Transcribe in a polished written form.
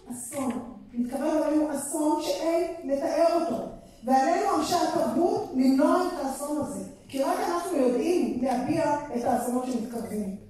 אסון. מתקרב עלינו אסון שאין לתאר אותו. ועלינו אנשי התרבות למנוע את האסון הזה. כי רק אנחנו יודעים להביע את האסונות שמתקרבים.